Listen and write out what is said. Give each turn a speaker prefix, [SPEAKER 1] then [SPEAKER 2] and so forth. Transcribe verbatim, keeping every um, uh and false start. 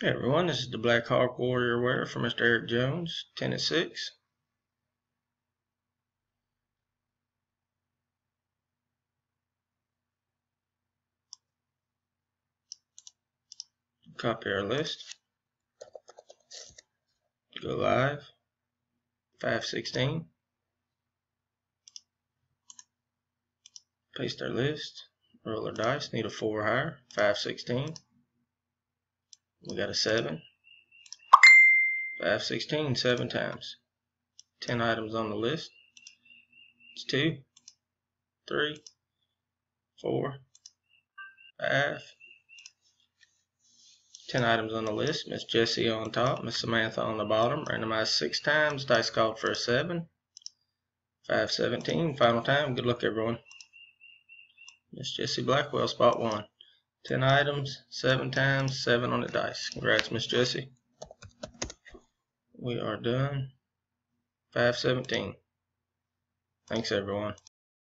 [SPEAKER 1] Hey everyone, this is the Black Hawk Warrior Wear from Mister Eric Jones, ten at six. Copy our list. Go live. five sixteen. Paste our list. Roll our dice. Need a four higher. five sixteen. We got a seven. five sixteen, seven times. ten items on the list. It's two, three, four, five. ten items on the list. Miss Jessie on top, Miss Samantha on the bottom. Randomized six times. Dice called for a seven. five seventeen. Final time. Good luck, everyone. Miss Jessie Blackwell, spot one. ten items, seven times, seven on the dice. Congrats, Miss Jessie. We are done. five seventeen. Thanks, everyone.